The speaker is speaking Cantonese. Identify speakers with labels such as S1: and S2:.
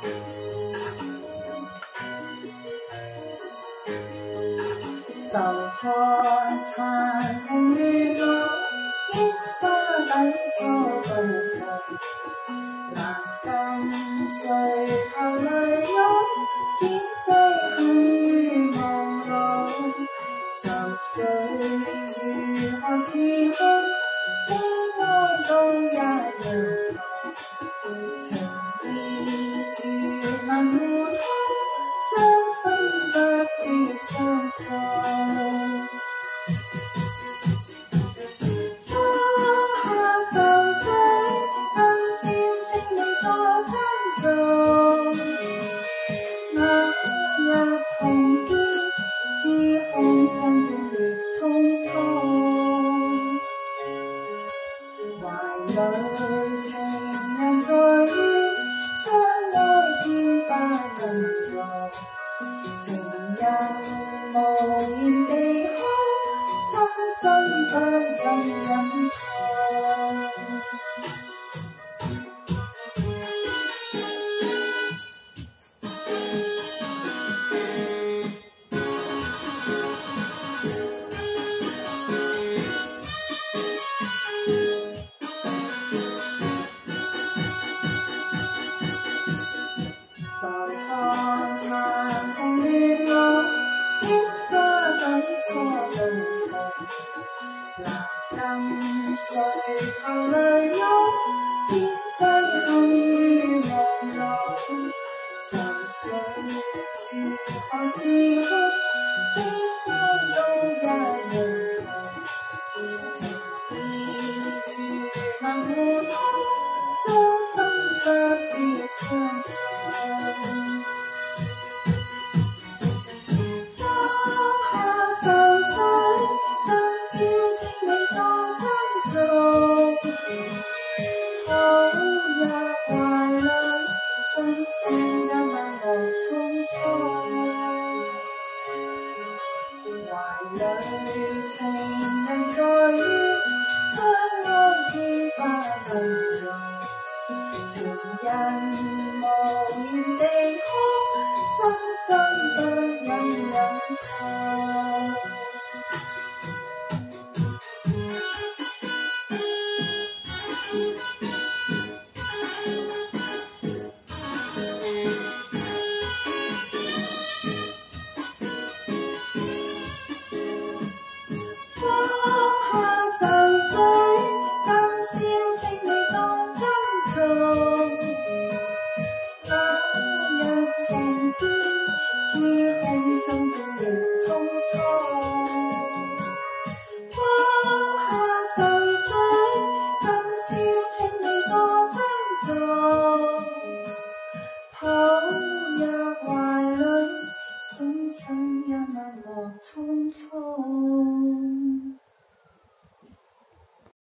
S1: 愁看殘紅月落，櫻花底初到訪。難禁垂頭淚湧，只擠恨於望路。愁緒如何自控？悲哀都一樣痛。情意如能互通，相分不必相送。重見，知空相見烈匆匆，懷裏情人在於相愛偏不能容，情人無言地哭，心真不忍忍痛。愁看殘紅月落，櫻花底初到訪。難禁垂頭淚湧，只擠恨於望路。愁緒如何自控？悲哀都一樣痛。情意如能互通，相分不必相送。心聲一晚樂匆匆，懷裏情人在於相愛偏不能容，情人無言地哭，心真不忍忍痛。抱入懷裏，深深一晚樂匆匆。